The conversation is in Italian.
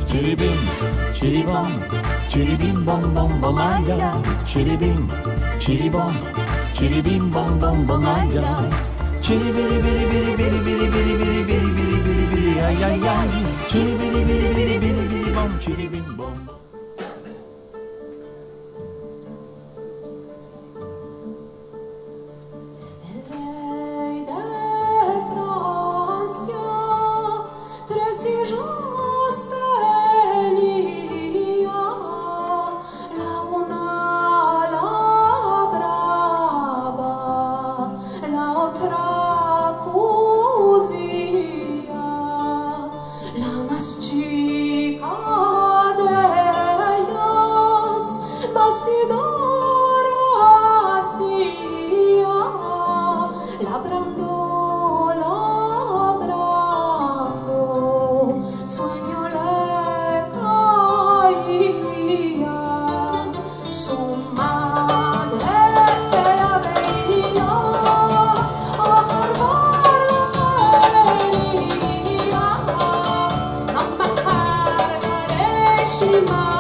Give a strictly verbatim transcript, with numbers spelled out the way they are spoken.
Ciribim, ciribom, ciribim bom bom bom ay ay ay. Ciribim, ciribom, ciribim bom bom bom ay ay ay. Ciribiri biri biri biri biri biri biri biri biri biri biri ay ay ay. Ciribiri biri biri biri biri bom, ciribim bom. Shima